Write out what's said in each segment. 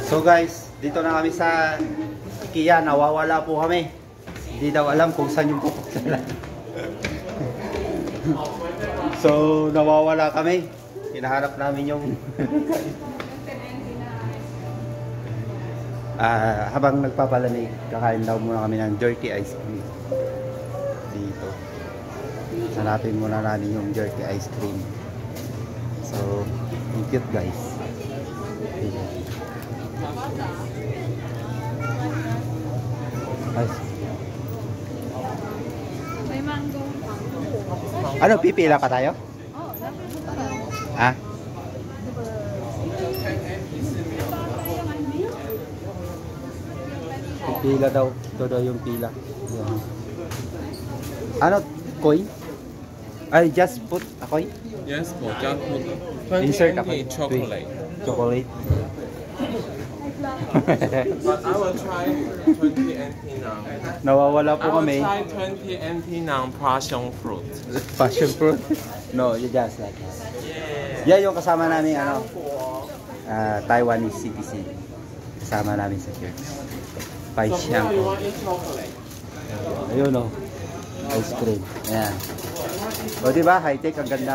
So guys, dito na kami sa IKEA. Nawawala po kami. Hindi daw alam kung saan yung pupunta. So nawawala kami. Hinahanap namin yung habang nagpapalamig, kakain daw muna kami ng jerky ice cream dito. Hanapin muna namin yung jerky ice cream. So cute guys. May mango. Ano, pipila pa tayo? Oo, dapat. Ha? Pila daw. Ito daw yung pila. Yan. Ano? Coin? I just put a coin? Yes, po. Just put 20 Insert a NT coin. chocolate. Chocolate. But I will try 20 NT now. Nawawala po I will kami. try 20 NT now passion fruit. Passion fruit? No, you just like that. Yeah, yung kasama namin ano, Taiwanese citizen. Kasama namin sa church. So here Paisyan you ko. want eat chocolate. Ayun o. Ice cream. Ayan. O diba, high-tech, ang ganda.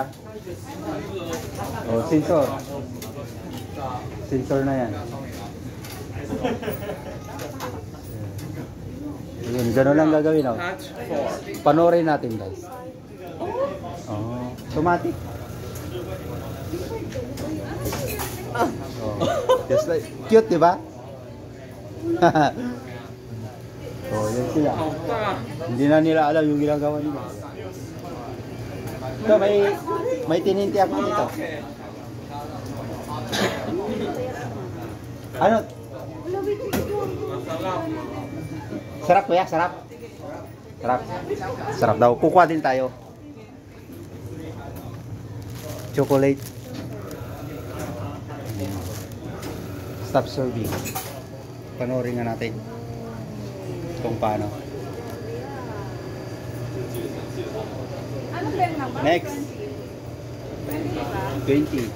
O, sensor. Sensor na yan. Ayun, gano'n lang gagawin o. Touch 4. Panoorin natin guys. Oh, automatic. Oh, just like, cute diba? Oh, yan sila. Hindi na nila alam yung ginagawa nila. Ito, may tininti ako dito. Ano? Sarap kuya, sarap. Sarap. Sarap daw. Kukuha din tayo. Chocolate. Stop serving. Panoorin nga natin kung paano. Ano ba yung number? Next. 20.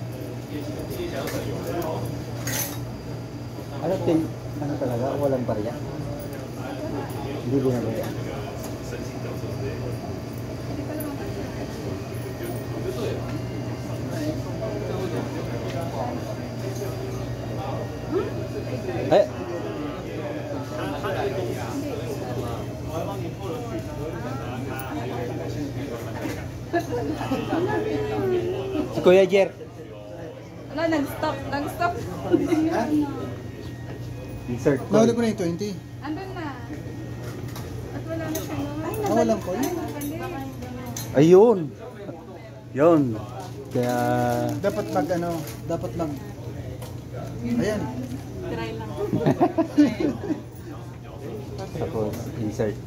Ano talaga? Walang barya? Hindi binabaya. Eh. Si Kuya Jer. Wala, nag-stop. Nag-stop. Insert ko. Nahuli ko na yung 20. Andun na. At wala na siya naman. Walang call. Ayun. Yun. Kaya Dapat mag ano, dapat mag... Ayan. Try lang. tapos insert.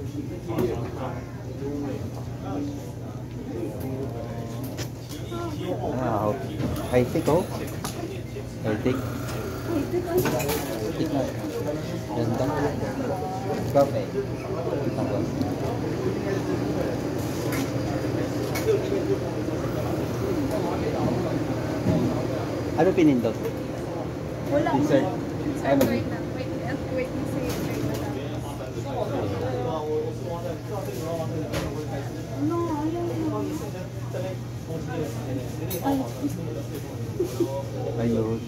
Ah, high-tech oh. High-tech. High-tech na. Ganda. Kape. Tapos. Ano pinindot? Wala. Insert. Ay, mag- Wait na. Wait na si try na lang. No, ayaw mo. Ayun.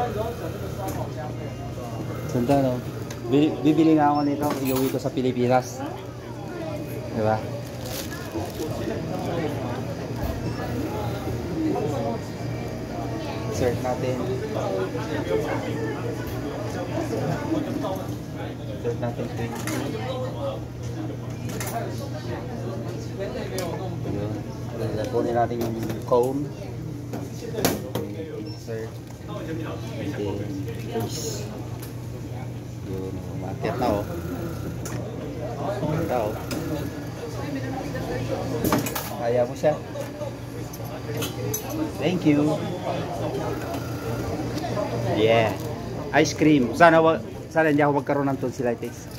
Ganda no? Bibili nga ako nito. Iuwi ko sa Pilipinas. Diba? Insert natin. Insert natin 20. Ayun. Kunin natin yung cone. Insert. And then paste. Yun. Market na oh. Ganda oh. Kaya mo siya. Thank you. Yeah. Ice cream. Sana hindi ako magkaroon ng tonsillitis.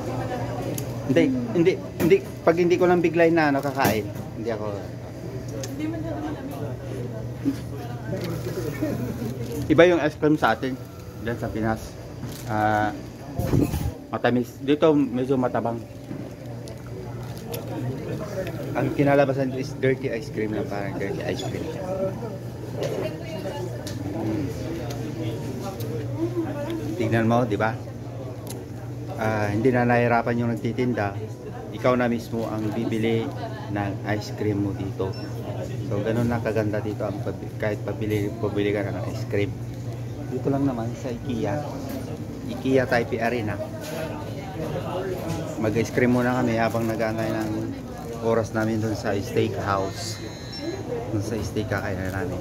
Hindi. Pag hindi ko lang biglayin na nakakain, hindi ako. Hindi man na malamig. Iba yung ice cream sa atin. Diyan sa Pinas. Matamis. Dito medyo matabang. Ang kinalabasan is dirty ice cream lang, parang dirty ice cream. Tignan mo, di ba? Hindi na nahihirapan yung nagtitinda. Ikaw na mismo ang bibili ng ice cream mo dito. So, ganun lang kaganda dito ang kahit pabili ka ng ice cream. Dito lang naman sa IKEA. IKEA Taipei Arena. Mag-ice cream muna kami habang nag-aantay ng oras namin dun sa steakhouse. Dun sa steak kakainin namin.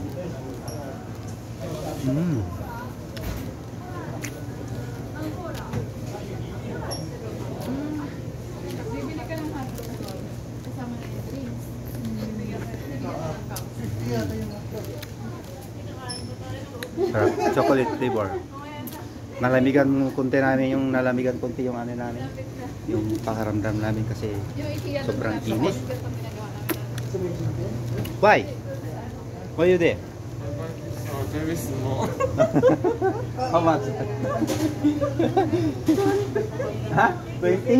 Bibili ka ng hotdog. Kasama na yung drinks. Sarap. Chocolate flavor. Nalamigan konti namin yung nalamigan konti yung ano namin. Yung pakaramdam namin kasi Yung IKEA na sobrang sa init. Costco ginagawa namin. Why? Why you there? Oh, very small. How much? Ha? 20?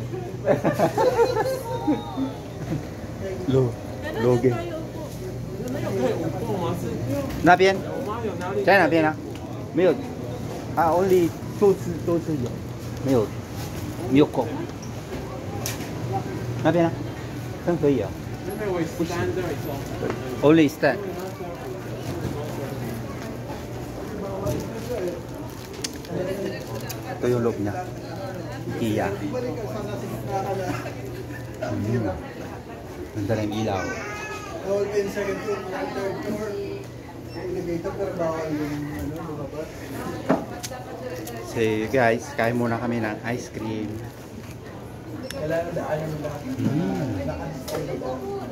Low. Loge. 那边？在哪边啊？没有。only 多次有，没有空。那边啊？真可以啊。Only stand. Ito yung loob niya. IKEA. Ganda ng ilaw. All in second floor, third floor. Elevator pero bawal yung lumabas. So guys, kain muna kami ng ice cream. Kailangan daanan nila. Mm. Naka-display nila.